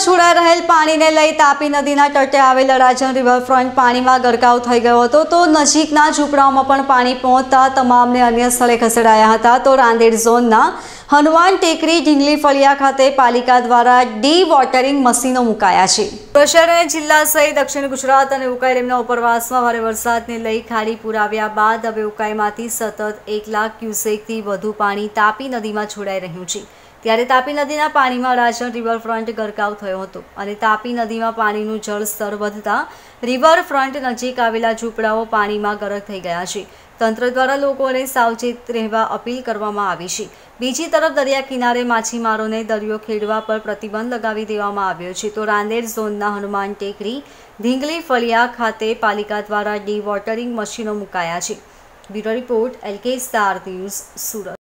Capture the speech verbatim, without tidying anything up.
છોડાઈ રહેલ પાણીને લઈ તાપી નદીના તટે આવેલ રાજન રિવરફ્રન્ટ પાણીમાં ગરકાવ થઈ ગયો હતો તો નજીકના ઝૂંપડાઓમાં પણ પાણી પહોંચતા તમામને અન્ય સ્થળે ખસેડાયા હતા। તો રાંદેર ઝોનના હનુમાન ટેકરી ઢીંગલી ફળિયા ખાતે પાલિકા દ્વારા ડી વોટરિંગ મશીનો મુકાયા છે। શહેર અને જિલ્લા સહિત દક્ષિણ ગુજરાત અને ઉકાઈ ડેમના ઉપરવાસમાં ભારે વરસાદને લઈ ખાડી પૂર આવ્યા બાદ હવે ઉકાઈમાંથી સતત એક લાખ ક્યુસેકથી વધુ પાણી તાપી નદીમાં છોડાઈ રહ્યું છે। ત્યારે તાપી નદીના પાણીમાં રાજન રિવરફ્રન્ટ ગરકાવ થયો હતો અને તાપી નદીમાં પાણીનું જળસ્તર વધતા રિવરફ્રન્ટ નજીક આવેલા ઝૂંપડાઓ પાણીમાં ગરક થઈ ગયા છે। તંત્ર દ્વારા લોકોને સાવચેત રહેવા અપીલ કરવામાં આવી છે। બીજી તરફ દરિયા કિનારે માછીમારોને દરિયો ખેડવા પર પ્રતિબંધ લગાવી દેવામાં આવ્યો છે। તો રાંદેર ઝોનના હનુમાન ટેકરી ઢીંગલી ફળિયા ખાતે પાલિકા દ્વારા ડી વોટરિંગ મશીનો મુકાયા છે। Bureau report LK Star News Surat.